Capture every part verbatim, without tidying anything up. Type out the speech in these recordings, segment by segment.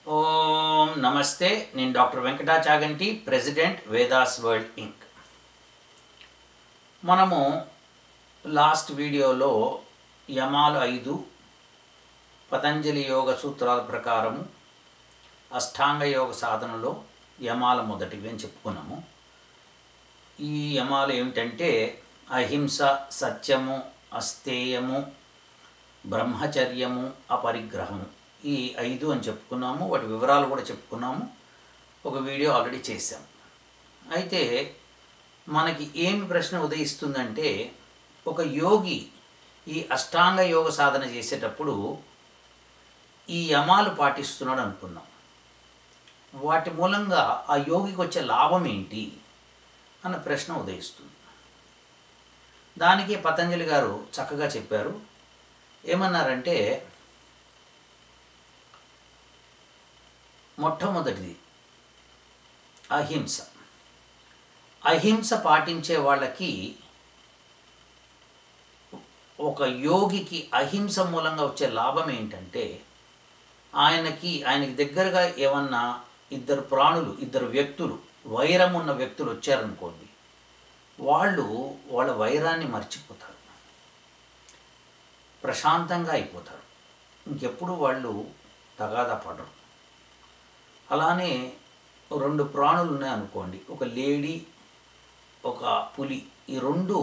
ఓం నమస్తే. నేను doctor Venkatachaganti, president Vedas world inc. మనము లాస్ట్ వీడియోలో యమాలు ఐదు పతంజలి యోగ సూత్రాల ప్రకారము అష్టాంగ యోగ సాధనలో యమాల మొదటివి అని చెప్పుకున్నాము. ఈ యమాలు ఏమిటంటే అహింస, సత్యము, అస్తేయము, బ్రహ్మచర్యము, అపరిగ్రహము. ఈ ఐదు అని చెప్పుకున్నాము. వాటి వివరాలు కూడా చెప్పుకున్నాము. ఒక వీడియో ఆల్రెడీ చేశాము. అయితే మనకి ఏమి ప్రశ్న ఉదయిస్తుందంటే, ఒక యోగి ఈ అష్టాంగ యోగ సాధన చేసేటప్పుడు ఈ యమాలు పాటిస్తున్నాడు అనుకున్నాం. వాటి మూలంగా ఆ యోగికి వచ్చే లాభం ఏంటి అన్న ప్రశ్న ఉదయిస్తుంది. దానికి పతంజలి గారు చక్కగా చెప్పారు. ఏమన్నారంటే, మొట్టమొదటిది అహింస. అహింస పాటించే వాళ్ళకి, ఒక యోగికి అహింస మూలంగా వచ్చే లాభం ఏంటంటే, ఆయనకి ఆయనకి దగ్గరగా ఏమన్నా ఇద్దరు ప్రాణులు, ఇద్దరు వ్యక్తులు, వైరం ఉన్న వ్యక్తులు వచ్చారనుకోండి, వాళ్ళు వాళ్ళ వైరాన్ని మర్చిపోతారు, ప్రశాంతంగా అయిపోతారు, ఇంకెప్పుడు వాళ్ళు తగాదా పడరు. అలానే రెండు ప్రాణులు ఉన్నాయనుకోండి, ఒక లేడీ, ఒక పులి, ఈ రెండు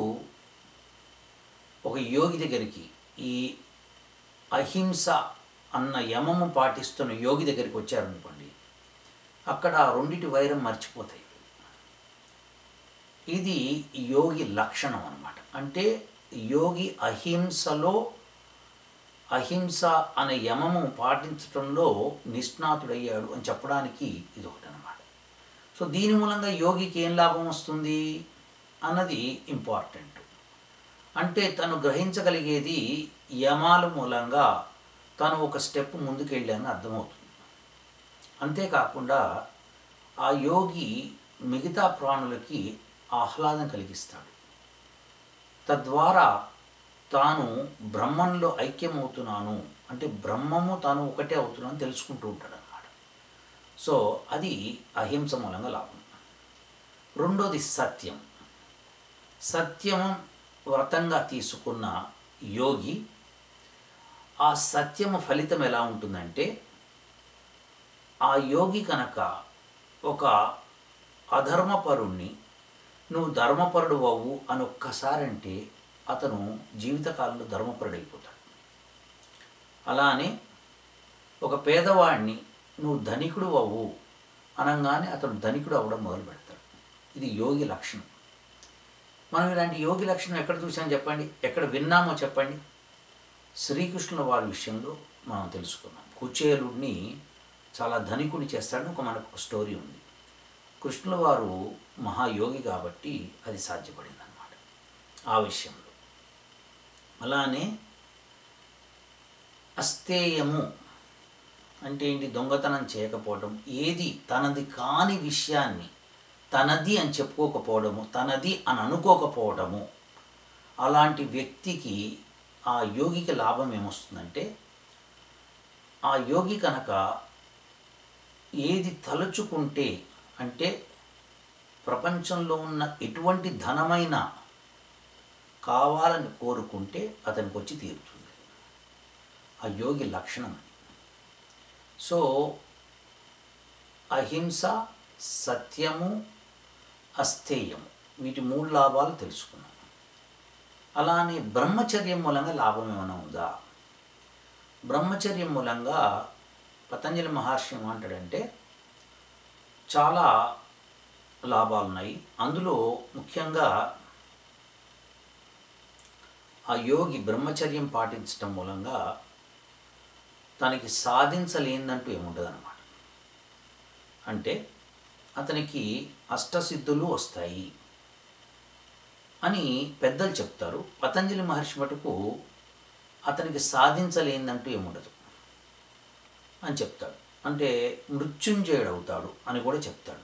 ఒక యోగి దగ్గరికి, ఈ అహింస అన్న యమము పాటిస్తున్న యోగి దగ్గరికి వచ్చారనుకోండి, అక్కడ రెండిటి వైరం మర్చిపోతాయి. ఇది యోగి లక్షణం అన్నమాట. అంటే యోగి అహింసలో, అహింస అనే యమము పాటించడంలో నిష్ణాతుడయ్యాడు అని చెప్పడానికి ఇది ఒకటి అన్నమాట. సో దీని మూలంగా యోగికి ఏం లాభం వస్తుంది అన్నది ఇంపార్టెంట్. అంటే తను గ్రహించగలిగేది యమాల మూలంగా తను ఒక స్టెప్ ముందుకెళ్ళాలని అర్థమవుతుంది. అంతేకాకుండా ఆ యోగి మిగతా ప్రాణులకి ఆహ్లాదం కలిగిస్తాడు. తద్వారా తాను బ్రహ్మంలో ఐక్యమవుతున్నాను, అంటే బ్రహ్మము తాను ఒకటే అవుతున్నాను తెలుసుకుంటూ ఉంటాడు అన్నమాట. సో అది అహింస మూలంగా లాభం. రెండోది సత్యం. సత్యం వ్రతంగా తీసుకున్న యోగి, ఆ సత్యము ఫలితం ఎలా ఉంటుందంటే, ఆ యోగి కనుక ఒక అధర్మపరుణ్ణి నువ్వు ధర్మపరుడు అవ్వు అని ఒక్కసారి అంటే అతను జీవితకాలంలో ధర్మపరుడైపోతాడు. అలానే ఒక పేదవాడిని నువ్వు ధనికుడు అవ్వు అనగానే అతను ధనికుడు అవ్వడం మొదలు పెడతాడు. ఇది యోగి లక్షణం. మనం ఇలాంటి యోగి లక్షణం ఎక్కడ చూసామో చెప్పండి, ఎక్కడ విన్నామో చెప్పండి. శ్రీకృష్ణుల వారి విషయంలో మనం తెలుసుకున్నాం. కుచేలుడిని చాలా ధనికుని చేస్తాడని ఒక మనకు ఒక స్టోరీ ఉంది. కృష్ణుల వారు మహాయోగి కాబట్టి అది సాధ్యపడింది అన్నమాట ఆ విషయంలో. అలానే అస్తేయము అంటే ఏంటి? దొంగతనం చేయకపోవడం, ఏది తనది కాని విషయాన్ని తనది అని చెప్పుకోకపోవడము, తనది అని అనుకోకపోవడము. అలాంటి వ్యక్తికి, ఆ యోగికి లాభం ఏమొస్తుందంటే, ఆ యోగి కనుక ఏది తలుచుకుంటే, అంటే ప్రపంచంలో ఉన్న ఎటువంటి ధనమైన కావాలని కోరుకుంటే అతనికి వచ్చి తీరుతుంది. ఆ యోగి లక్షణం. సో అహింస, సత్యము, అస్థేయము, వీటి మూడు లాభాలు తెలుసుకున్నాం. అలానే బ్రహ్మచర్యం మూలంగా లాభం ఏమైనా ఉందా? బ్రహ్మచర్యం మూలంగా పతంజలి మహర్షి ఏమంటాడంటే, చాలా లాభాలు ఉన్నాయి. అందులో ముఖ్యంగా ఆ యోగి బ్రహ్మచర్యం పాటించడం మూలంగా తనకి సాధించలేనిదంటూ ఏముండదు అన్నమాట. అంటే అతనికి అష్టసిద్ధులు వస్తాయి అని పెద్దలు చెప్తారు. పతంజలి మహర్షి మటుకు అతనికి సాధించలేనిదంటూ ఏముండదు అని చెప్తాడు. అంటే మృత్యుంజయుడు అవుతాడు అని కూడా చెప్తాడు.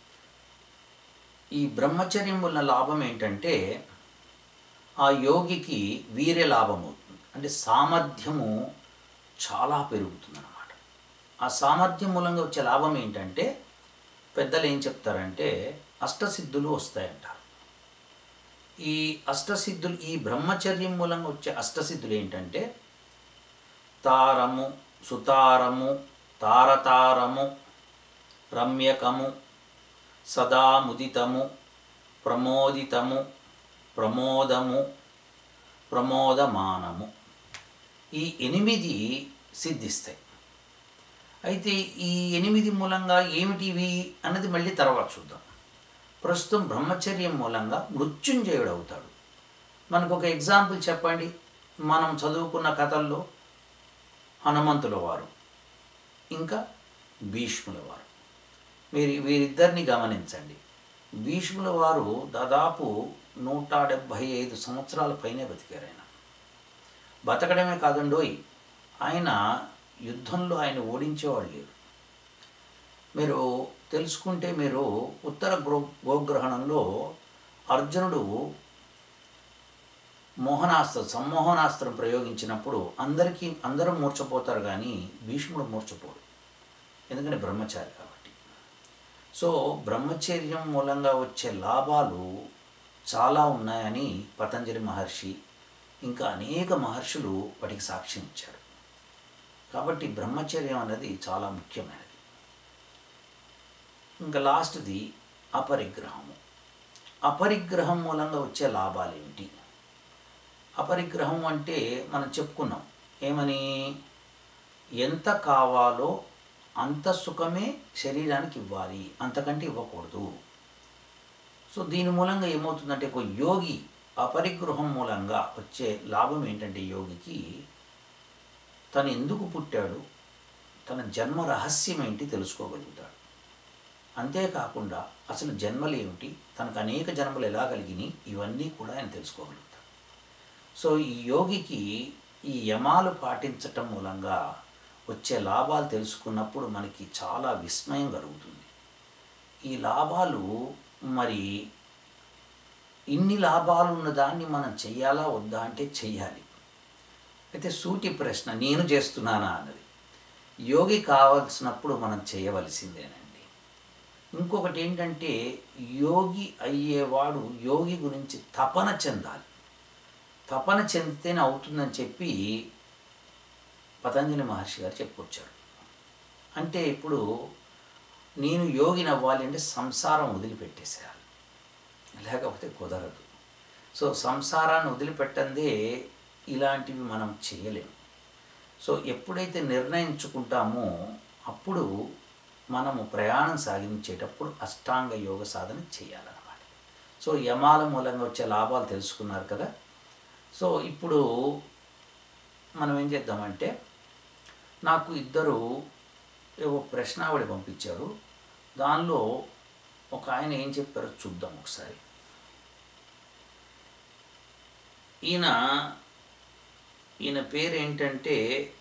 ఈ బ్రహ్మచర్యం వల్ల లాభం ఏంటంటే, ఆ యోగికి వీర్య లాభం అవుతుంది. అంటే సామర్థ్యము చాలా పెరుగుతుందన్నమాట. ఆ సామర్థ్యం మూలంగా వచ్చే లాభం ఏంటంటే పెద్దలు ఏం చెప్తారంటే అష్టసిద్ధులు వస్తాయంటారు. ఈ అష్టసిద్ధులు, ఈ బ్రహ్మచర్యం మూలంగా వచ్చే అష్టసిద్ధులు ఏంటంటే తారము, సుతారము, తారతారము, రమ్యకము, సదాముదితము, ప్రమోదితము, ప్రమోదము, ప్రమోదమానము. ఈ ఎనిమిది సిద్ధిస్తాయి. అయితే ఈ ఎనిమిది మూలంగా ఏమిటివి అన్నది మళ్ళీ తర్వాత చూద్దాం. ప్రస్తుతం బ్రహ్మచర్యం మూలంగా మృత్యుంజయుడు అవుతాడు. మనకు ఒక ఎగ్జాంపుల్ చెప్పండి. మనం చదువుకున్న కథల్లో హనుమంతుల వారు, ఇంకా భీష్ముల వారు. మీరు వీరిద్దరిని గమనించండి. భీష్ముల వారు దాదాపు నూట డెబ్భై ఐదు సంవత్సరాల పైనే బతికారు. ఆయన బతకడమే కాదండోయ్, ఆయన యుద్ధంలో ఆయన ఓడించేవాళ్ళు లేరు. మీరు తెలుసుకుంటే, మీరు ఉత్తర గో గోగ్రహణంలో అర్జునుడు మోహనాస్త్రం సమ్మోహనాస్త్రం ప్రయోగించినప్పుడు అందరికీ అందరూ మూర్చపోతారు, కానీ భీష్ముడు మూర్చపోడు. ఎందుకంటే బ్రహ్మచారి కాబట్టి. సో బ్రహ్మచర్యం మూలంగా వచ్చే లాభాలు చాలా ఉన్నాయని పతంజలి మహర్షి ఇంకా అనేక మహర్షులు వాటికి సాక్ష్యం ఇచ్చారు. కాబట్టి బ్రహ్మచర్యం అనేది చాలా ముఖ్యమైనది. ఇంకా లాస్ట్ది అపరిగ్రహము. అపరిగ్రహం మూలంగా వచ్చే లాభాలు ఏమిటి? అపరిగ్రహం అంటే మనం చెప్పుకున్నాం ఏమని, ఎంత కావాలో అంత సుఖమే శరీరానికి ఇవ్వాలి, అంతకంటే ఇవ్వకూడదు. సో దీని మూలంగా ఏమవుతుందంటే, ఒక యోగి అపరిగ్రహం మూలంగా వచ్చే లాభం ఏంటంటే, యోగికి తను ఎందుకు పుట్టాడు, తన జన్మ రహస్యం ఏంటి తెలుసుకోగలుగుతాడు. అంతేకాకుండా అసలు జన్మలు ఏమిటి, తనకు అనేక జన్మలు ఎలా కలిగినాయి, ఇవన్నీ కూడా ఆయన తెలుసుకోగలుగుతాడు. సో ఈ యోగికి ఈ యమాలు పాటించటం మూలంగా వచ్చే లాభాలు తెలుసుకున్నప్పుడు మనకి చాలా విస్మయం కలుగుతుంది. ఈ లాభాలు మరి ఇన్ని లాభాలు ఉన్న దాన్ని మనం చెయ్యాలా వద్దా అంటే చెయ్యాలి. అయితే సూటి ప్రశ్న, నేను చేస్తున్నానా అన్నది. యోగి కావాల్సినప్పుడు మనం చేయవలసిందేనండి. ఇంకొకటి ఏంటంటే, యోగి అయ్యేవాడు యోగి గురించి తపన చెందాలి. తపన చెందితేనే అవుతుందని చెప్పి పతంజలి మహర్షి గారు చెప్పుకొచ్చారు. అంటే ఇప్పుడు నేను యోగిని అవ్వాలి అంటే సంసారం వదిలిపెట్టేసేయాలి, లేకపోతే కుదరదు. సో సంసారాన్ని వదిలిపెట్టందే ఇలాంటివి మనం చేయలేము. సో ఎప్పుడైతే నిర్ణయించుకుంటామో అప్పుడు మనము ప్రయాణం సాగించేటప్పుడు అష్టాంగ యోగ సాధన చేయాలన్నమాట. సో యమాల మూలంగా వచ్చే లాభాలు తెలుసుకున్నారు కదా. సో ఇప్పుడు మనం ఏం చేద్దామంటే, నాకు ఇద్దరు ఏవో ప్రశ్నావళి పంపించారు. దానిలో ఒక ఆయన ఏం చెప్పారో చూద్దాం ఒకసారి. ఈయన ఈయన పేరు ఏంటంటే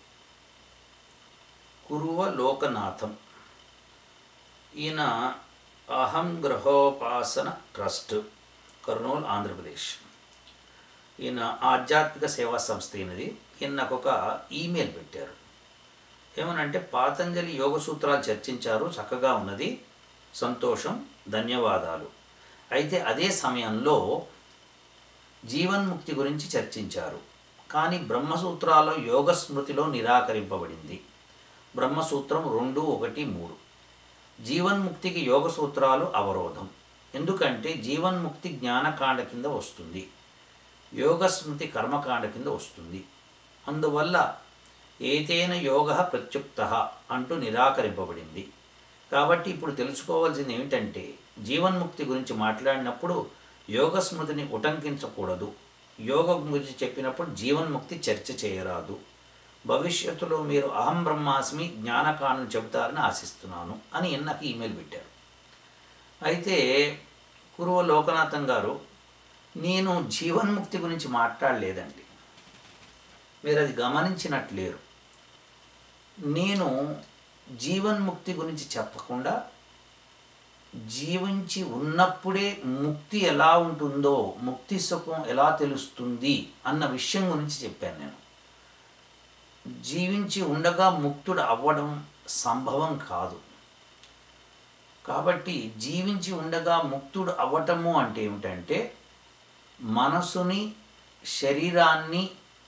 కురువ లోకనాథం. ఈయన అహం గ్రహోపాసన ట్రస్ట్, కర్నూలు, ఆంధ్రప్రదేశ్. ఈయన ఆధ్యాత్మిక సేవా సంస్థ ఈయనది. ఈయన నాకు ఒక ఈమెయిల్ పెట్టారు. ఏమనంటే, పాతంజలి యోగ సూత్రాలు చర్చించారు, చక్కగా ఉన్నది, సంతోషం, ధన్యవాదాలు. అయితే అదే సమయంలో జీవన్ముక్తి గురించి చర్చించారు, కానీ బ్రహ్మసూత్రాల్లో యోగ స్మృతిలో నిరాకరింపబడింది. బ్రహ్మసూత్రం రెండు ఒకటి మూడు. జీవన్ముక్తికి యోగ సూత్రాలు అవరోధం, ఎందుకంటే జీవన్ముక్తి జ్ఞానకాండ కింద వస్తుంది, యోగస్మృతి కర్మకాండ కింద వస్తుంది. అందువల్ల ఏతేన యోగ ప్రత్యుక్త అంటూ నిరాకరింపబడింది. కాబట్టి ఇప్పుడు తెలుసుకోవాల్సింది ఏమిటంటే, జీవన్ముక్తి గురించి మాట్లాడినప్పుడు యోగస్మృతిని ఉటంకించకూడదు. యోగం గురించి చెప్పినప్పుడు జీవన్ముక్తి చర్చ చేయరాదు. భవిష్యత్తులో మీరు అహం బ్రహ్మాస్మి జ్ఞానకాండను చెబుతారని ఆశిస్తున్నాను అని నాకు ఈమెయిల్ పెట్టారు. అయితే కురువ లోకనాథం గారు, నేను జీవన్ముక్తి గురించి మాట్లాడలేదండి, మీరు అది గమనించినట్లేరు. నేను జీవన్ముక్తి గురించి చెప్పకుండా జీవించి ఉన్నప్పుడే ముక్తి ఎలా ఉంటుందో, ముక్తి సుఖం ఎలా తెలుస్తుంది అన్న విషయం గురించి చెప్పాను నేను. జీవించి ఉండగా ముక్తుడు అవ్వడం సంభవం కాదు. కాబట్టి జీవించి ఉండగా ముక్తుడు అవ్వటము అంటే ఏమిటంటే మనసుని శరీరాన్ని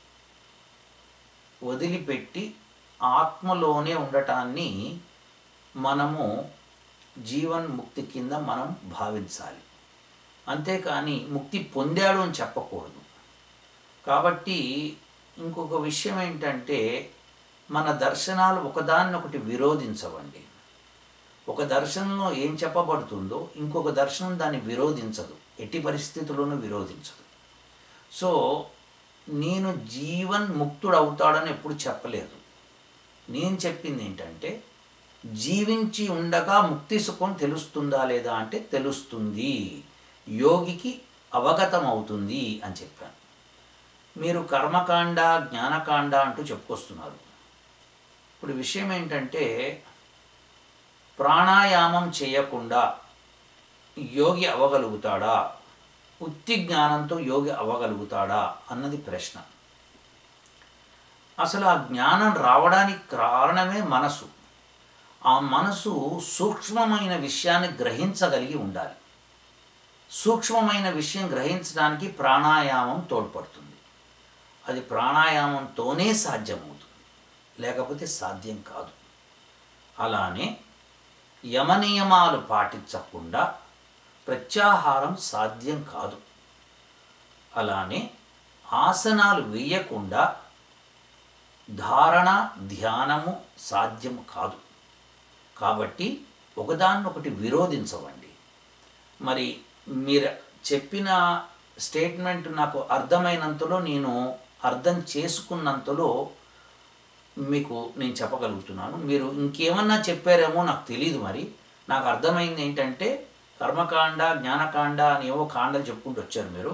వదిలిపెట్టి ఆత్మలోనే ఉండటాన్ని మనము జీవన్ ముక్తి కింద మనం భావించాలి. అంతేకాని ముక్తి పొందాడు అని చెప్పకూడదు. కాబట్టి ఇంకొక విషయం ఏంటంటే మన దర్శనాలు ఒకదాన్నొకటి విరోధించవండి. ఒక దర్శనంలో ఏం చెప్పబడుతుందో ఇంకొక దర్శనం దాన్ని విరోధించదు, ఎట్టి పరిస్థితుల్లోనూ విరోధించదు. సో నేను జీవన్ ముక్తుడు అవుతాడని ఎప్పుడు చెప్పలేదు. నేను చెప్పింది ఏంటంటే జీవించి ఉండగా ముక్తి సుఖం తెలుస్తుందా లేదా అంటే తెలుస్తుంది, యోగికి అవగతం అవుతుంది అని చెప్పాను. మీరు కర్మకాండ జ్ఞానకాండ అంటూ చెప్పుకొస్తున్నారు. ఇప్పుడు విషయం ఏంటంటే ప్రాణాయామం చేయకుండా యోగి అవ్వగలుగుతాడా, ఉత్తి జ్ఞానంతో యోగి అవ్వగలుగుతాడా అన్నది ప్రశ్న. అసలు ఆ జ్ఞానం రావడానికి కారణమే మనసు. ఆ మనసు సూక్ష్మమైన విషయాన్ని గ్రహించగలిగి ఉండాలి. సూక్ష్మమైన విషయం గ్రహించడానికి ప్రాణాయామం తోడ్పడుతుంది. అది ప్రాణాయామంతోనే సాధ్యమవుతుంది, లేకపోతే సాధ్యం కాదు. అలానే యమనియమాలు పాటించకుండా ప్రత్యాహారం సాధ్యం కాదు. అలానే ఆసనాలు వేయకుండా ధారణ ధ్యానము సాధ్యం కాదు. కాబట్టి ఒకదాన్నొకటి విరోధించవండి. మరి మీరు చెప్పిన స్టేట్మెంట్ నాకు అర్థమైనంతలో, నేను అర్థం చేసుకున్నంతలో మీకు నేను చెప్పగలుగుతున్నాను. మీరు ఇంకేమన్నా చెప్పారేమో నాకు తెలియదు. మరి నాకు అర్థమైంది ఏంటంటే కర్మకాండ జ్ఞానకాండ అని ఏవో కాండలు చెప్పుకుంటూ వచ్చారు మీరు.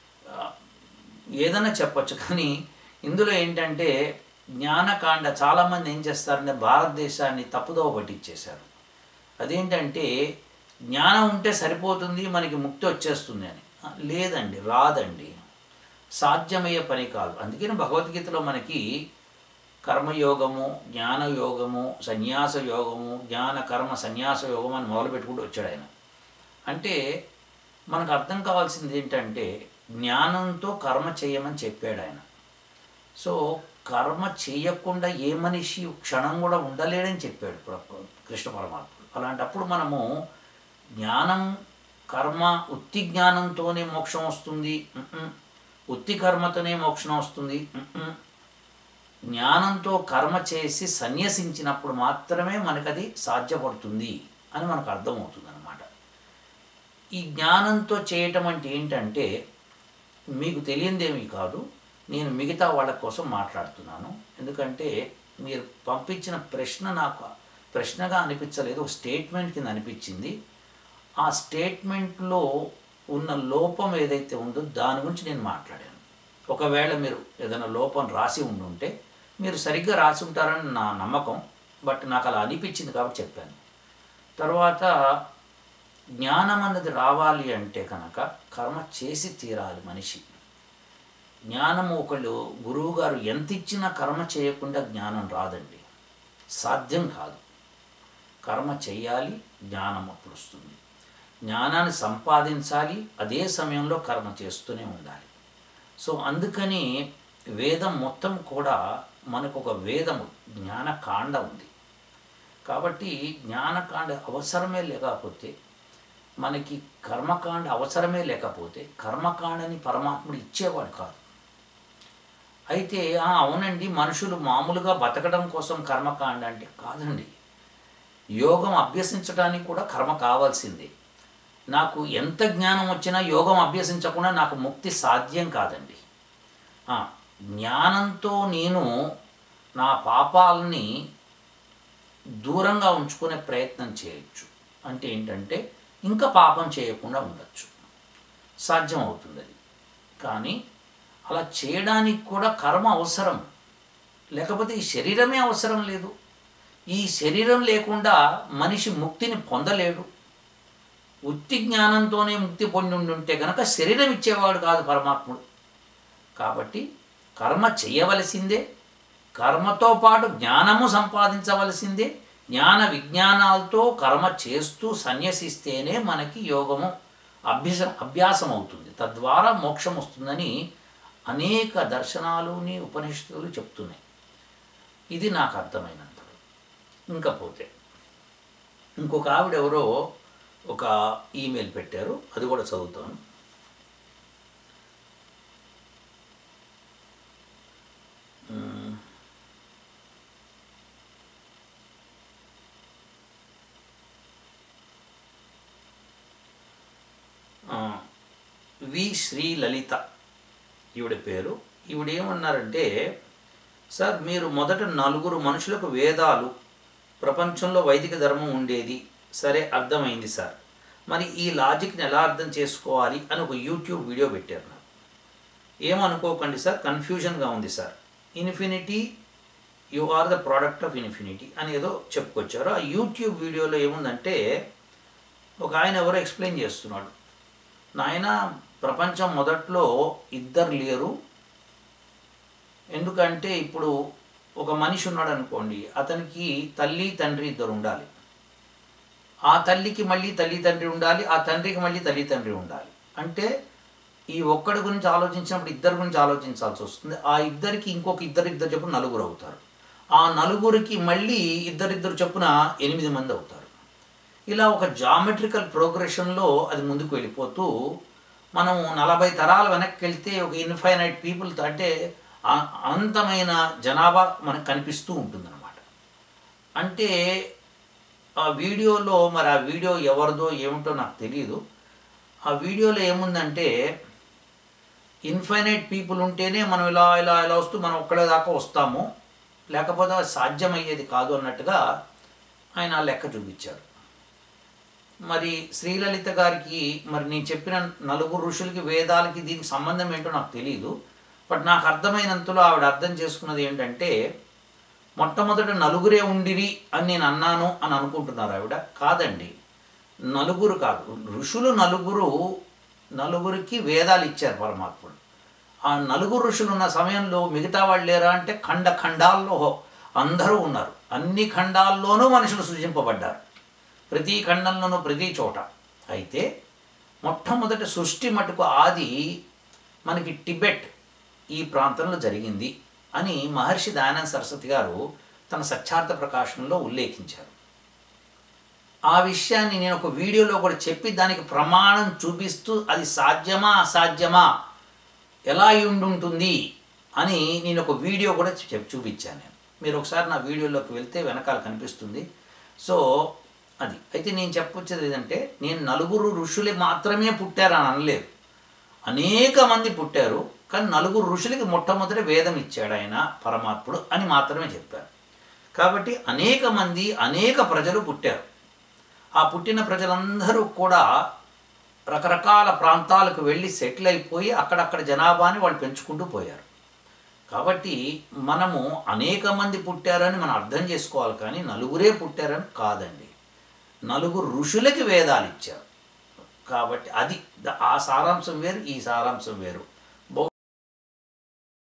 ఏదైనా చెప్పచ్చు, కానీ ఇందులో ఏంటంటే జ్ఞానకాండ చాలామంది ఏం చేస్తారంటే భారతదేశాన్ని తప్పుదోవ పట్టించేశారు. అదేంటంటే జ్ఞానం ఉంటే సరిపోతుంది, మనకి ముక్తి వచ్చేస్తుంది అని. లేదండి, రాదండి, సాధ్యమయ్యే పని కాదు. అందుకని భగవద్గీతలో మనకి కర్మయోగము, జ్ఞానయోగము, సన్యాస యోగము, జ్ఞాన కర్మ సన్యాస యోగం అని మొదలుపెట్టుకుంటూ వచ్చాడు ఆయన. అంటే మనకు అర్థం కావాల్సింది ఏంటంటే జ్ఞానంతో కర్మ చేయమని చెప్పాడు ఆయన. సో కర్మ చేయకుండా ఏ మనిషి క్షణం కూడా ఉండలేడని చెప్పాడు కృష్ణ పరమాత్ముడు. అలాంటప్పుడు మనము జ్ఞానం కర్మ ఉత్తి జ్ఞానంతోనే మోక్షం వస్తుంది, ఉత్తి కర్మతోనే మోక్షం వస్తుంది, జ్ఞానంతో కర్మ చేసి సన్యసించినప్పుడు మాత్రమే మనకది సాధ్యపడుతుంది అని మనకు అర్థమవుతుంది అన్నమాట. ఈ జ్ఞానంతో చేయటం అంటే ఏంటంటే మీకు తెలియందేమీ కాదు, నేను మిగతా వాళ్ళ కోసం మాట్లాడుతున్నాను. ఎందుకంటే మీరు పంపించిన ప్రశ్న నాకు ప్రశ్నగా అనిపించలేదు, ఒక స్టేట్మెంట్ కింద అనిపించింది. ఆ స్టేట్మెంట్లో ఉన్న లోపం ఏదైతే ఉందో దాని గురించి నేను మాట్లాడాను. ఒకవేళ మీరు ఏదైనా లోపం రాసి ఉండుంటే మీరు సరిగ్గా రాసి ఉంటారని నా నమ్మకం, బట్ నాకు అలా అనిపించింది కాబట్టి చెప్పాను. తర్వాత జ్ఞానం అన్నది రావాలి అంటే కనుక కర్మ చేసి తీరాలి మనిషి. జ్ఞానము ఒకళ్ళు గురువుగారు ఎంత ఇచ్చినా కర్మ చేయకుండా జ్ఞానం రాదండి, సాధ్యం కాదు. కర్మ చేయాలి, జ్ఞానం అప్పుడు వస్తుంది. జ్ఞానాన్ని సంపాదించాలి, అదే సమయంలో కర్మ చేస్తూనే ఉండాలి. సో అందుకని వేదం మొత్తం కూడా మనకు ఒక వేదము జ్ఞానకాండ ఉంది. కాబట్టి జ్ఞానకాండ అవసరమే లేకపోతే, మనకి కర్మకాండ అవసరమే లేకపోతే కర్మకాండని పరమాత్ముడు ఇచ్చేవాడు కాదు. అయితే అవునండి మనుషులు మామూలుగా బతకడం కోసం కర్మకాండ అంటే కాదండి, యోగం అభ్యసించడానికి కూడా కర్మ కావాల్సిందే. నాకు ఎంత జ్ఞానం వచ్చినా యోగం అభ్యసించకుండా నాకు ముక్తి సాధ్యం కాదండి. జ్ఞానంతో నేను నా పాపాలని దూరంగా ఉంచుకునే ప్రయత్నం చేయొచ్చు. అంటే ఏంటంటే ఇంకా పాపం చేయకుండా ఉండొచ్చు, సాధ్యం అవుతుంది అది. కానీ అలా చేయడానికి కూడా కర్మ అవసరం, లేకపోతే ఈ శరీరమే అవసరం లేదు. ఈ శరీరం లేకుండా మనిషి ముక్తిని పొందలేడు. ఉత్తి జ్ఞానంతోనే ముక్తి పొంది ఉంటే కనుక శరీరం ఇచ్చేవాడు కాదు పరమాత్ముడు. కాబట్టి కర్మ చేయవలసిందే, కర్మతో పాటు జ్ఞానము సంపాదించవలసిందే. జ్ఞాన విజ్ఞానాలతో కర్మ చేస్తూ సన్యసిస్తేనే మనకి యోగము అభ్యస అభ్యాసం అవుతుంది. తద్వారా మోక్షం వస్తుందని అనేక దర్శనాలుని ఉపనిషత్తులు చెప్తున్నాయి. ఇది నాకు అర్థమైనంత. ఇంకపోతే ఇంకొక ఆవిడ ఎవరో ఒక ఈమెయిల్ పెట్టారు, అది కూడా చదువుతాను. వి శ్రీ లలిత ఈవిడ పేరు. ఈవిడ ఏమన్నారంటే, సార్ మీరు మొదట నలుగురు మనుషులకు వేదాలు, ప్రపంచంలో వైదిక ధర్మం ఉండేది సరే అర్థమైంది సార్, మరి ఈ లాజిక్ని ఎలా అర్థం చేసుకోవాలి అని ఒక యూట్యూబ్ వీడియో పెట్టారు. నాకు ఏమనుకోకండి సార్, కన్ఫ్యూజన్గా ఉంది sir. Infinity you are the product of infinity అని ఏదో చెప్పుకొచ్చారు. ఆ యూట్యూబ్ వీడియోలో ఏముందంటే, ఒక ఆయన ఎవరో ఎక్స్ప్లెయిన్ చేస్తున్నాడు, నాయన ప్రపంచం మొదట్లో ఇద్దరు లేరు, ఎందుకంటే ఇప్పుడు ఒక మనిషి ఉన్నాడు అనుకోండి, అతనికి తల్లి తండ్రి ఇద్దరు ఉండాలి, ఆ తల్లికి మళ్ళీ తల్లి తండ్రి ఉండాలి, ఆ తండ్రికి మళ్ళీ తల్లి తండ్రి ఉండాలి. అంటే ఈ ఒక్కడి గురించి ఆలోచించినప్పుడు ఇద్దరి గురించి ఆలోచించాల్సి వస్తుంది. ఆ ఇద్దరికి ఇంకొక ఇద్దరు ఇద్దరు చొప్పున నలుగురు అవుతారు, ఆ నలుగురికి మళ్ళీ ఇద్దరిద్దరు చొప్పున ఎనిమిది మంది అవుతారు. ఇలా ఒక జామెట్రికల్ ప్రోగ్రెషన్లో అది ముందుకు వెళ్ళిపోతూ మనం నలభై తరాలు వెనక్కి వెళ్తే ఒక ఇన్ఫైనైట్ పీపుల్, అంటే అనంతమైన జనాభా మనకు కనిపిస్తూ ఉంటుందన్నమాట. అంటే ఆ వీడియోలో, మరి ఆ వీడియో ఎవరిదో ఏమిటో నాకు తెలియదు, ఆ వీడియోలో ఏముందంటే ఇన్ఫైనైట్ పీపుల్ ఉంటేనే మనం ఇలా ఇలా ఇలా వస్తూ మనం ఒక్కడే దాకా వస్తాము, లేకపోతే అది సాధ్యమయ్యేది కాదు అన్నట్టుగా ఆయన ఆ లెక్క చూపించాడు. మరి శ్రీలలిత గారికి, మరి నేను చెప్పిన నలుగురు ఋషులకి వేదాలకి దీనికి సంబంధం ఏంటో నాకు తెలియదు. బట్ నాకు అర్థమైనంతలో ఆవిడ అర్థం చేసుకున్నది ఏంటంటే, మొట్టమొదట నలుగురే ఉండిరి అని నేను అన్నాను అని అనుకుంటున్నారు ఆవిడ. కాదండి, నలుగురు కాదు, ఋషులు నలుగురు, నలుగురికి వేదాలు ఇచ్చారు పరమాత్ముడు. ఆ నలుగురు ఋషులు ఉన్న సమయంలో మిగతా వాళ్ళు లేరా అంటే, ఖండ ఖండాల్లో అందరూ ఉన్నారు. అన్ని ఖండాల్లోనూ మనుషులు సృజింపబడ్డారు, ప్రతి ఖండంలోనూ ప్రతి చోట. అయితే మొట్టమొదటి సృష్టి మటుకు ఆది మనకి టిబెట్ ఈ ప్రాంతంలో జరిగింది అని మహర్షి దయానంద సరస్వతి గారు తన సత్యార్థ ప్రకాశంలో ఉల్లేఖించారు. ఆ విషయాన్ని నేను ఒక వీడియోలో కూడా చెప్పి దానికి ప్రమాణం చూపిస్తూ అది సాధ్యమా అసాధ్యమా ఎలా ఉండుంటుంది అని నేను ఒక వీడియో కూడా చెప్పి చూపించాను. నేను మీరు ఒకసారి నా వీడియోలోకి వెళ్తే వెనకాల కనిపిస్తుంది. సో అది అయితే నేను చెప్పొచ్చేది ఏంటంటే, నేను నలుగురు ఋషులు మాత్రమే పుట్టారని అనలేదు, అనేక మంది పుట్టారు, కానీ నలుగురు ఋషులకి మొట్టమొదటి వేదం ఇచ్చాడు ఆయన పరమాత్ముడు అని మాత్రమే చెప్పారు. కాబట్టి అనేక మంది అనేక ప్రజలు పుట్టారు. ఆ పుట్టిన ప్రజలందరూ కూడా రకరకాల ప్రాంతాలకు వెళ్ళి సెటిల్ అయిపోయి అక్కడక్కడ జనాభాని వాళ్ళు పెంచుకుంటూ పోయారు. కాబట్టి మనము అనేక మంది పుట్టారని మనం అర్థం చేసుకోవాలి, కానీ నలుగురే పుట్టారని కాదండి. నలుగురు ఋషులకి వేదాలు ఇచ్చారు. కాబట్టి అది ఆ సారాంశం వేరు, ఈ సారాంశం వేరు.